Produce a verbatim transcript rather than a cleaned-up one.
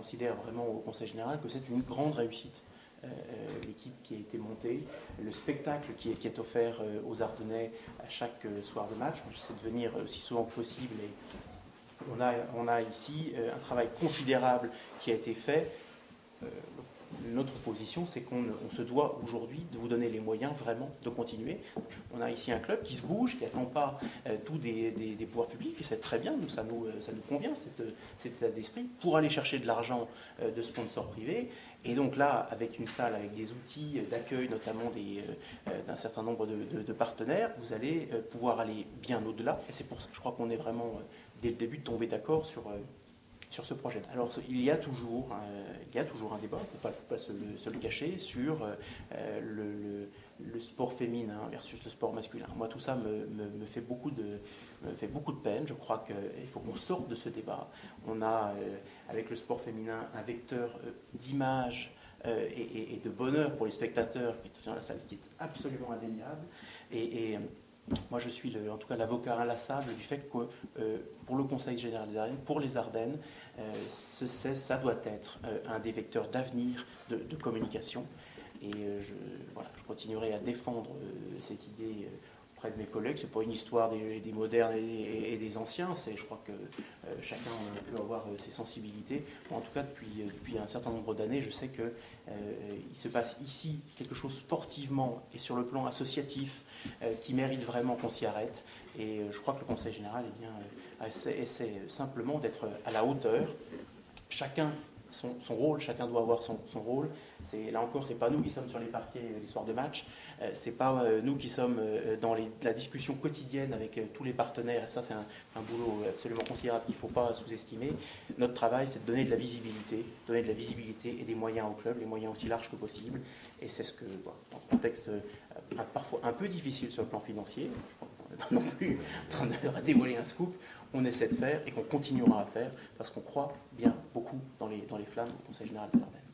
considère vraiment au Conseil général que c'est une grande réussite. Euh, l'équipe qui a été montée, le spectacle qui est, qui est offert euh, aux Ardennais à chaque euh, soir de match. Moi, j'essaie de venir aussi souvent que possible et on a, on a ici euh, un travail considérable qui a été fait. Euh, notre position, c'est qu'on on se doit aujourd'hui de vous donner les moyens vraiment de continuer. On a ici un club qui se bouge, qui n'attend pas euh, tout des, des, des pouvoirs publics, et c'est très bien, nous, ça, nous, ça nous convient, cet, cet état d'esprit, pour aller chercher de l'argent euh, de sponsors privés. Et donc là, avec une salle, avec des outils d'accueil, notamment des, euh, d'un certain nombre de, de, de partenaires, vous allez euh, pouvoir aller bien au-delà. Et c'est pour ça que je crois qu'on est vraiment, euh, dès le début, tombé d'accord sur... Euh, sur ce projet. Alors, il y a toujours, euh, il y a toujours un débat, il ne faut pas, faut pas se, le, se le cacher, sur euh, le, le, le sport féminin versus le sport masculin. Moi, tout ça me, me, me, fait, beaucoup de, me fait beaucoup de peine. Je crois qu'il faut qu'on sorte de ce débat. On a, euh, avec le sport féminin, un vecteur euh, d'image euh, et, et, et de bonheur pour les spectateurs qui sont dans la salle, qui est absolument indéniable. Et, et moi, je suis le, en tout cas l'avocat inlassable du fait que euh, pour le Conseil général des Ardennes, pour les Ardennes, euh, ce, ça doit être euh, un des vecteurs d'avenir de, de communication. Et euh, je, voilà, je continuerai à défendre euh, cette idée euh, auprès de mes collègues. Ce n'est pas une histoire des, des modernes et, et, et des anciens. Je crois que euh, chacun peut avoir euh, ses sensibilités. Bon, en tout cas, depuis, euh, depuis un certain nombre d'années, je sais qu'il euh, se passe ici quelque chose sportivement et sur le plan associatif euh, qui mérite vraiment qu'on s'y arrête. Et euh, je crois que le Conseil général eh bien, euh, essaie, essaie simplement d'être à la hauteur. Chacun son, son rôle, chacun doit avoir son, son rôle. C'est, là encore, ce n'est pas nous qui sommes sur les parquets les soirs de match, euh, ce n'est pas euh, nous qui sommes euh, dans les, la discussion quotidienne avec euh, tous les partenaires. Et ça, c'est un, un boulot absolument considérable qu'il ne faut pas sous-estimer. Notre travail, c'est de donner de la visibilité, donner de la visibilité et des moyens au club, les moyens aussi larges que possible. Et c'est ce que, bon, dans un contexte euh, parfois un peu difficile sur le plan financier, je pense qu'on n'est pas non plus en train de dévoiler un scoop, on essaie de faire et qu'on continuera à faire parce qu'on croit bien beaucoup dans les, dans les flammes du Conseil général des Ardennes.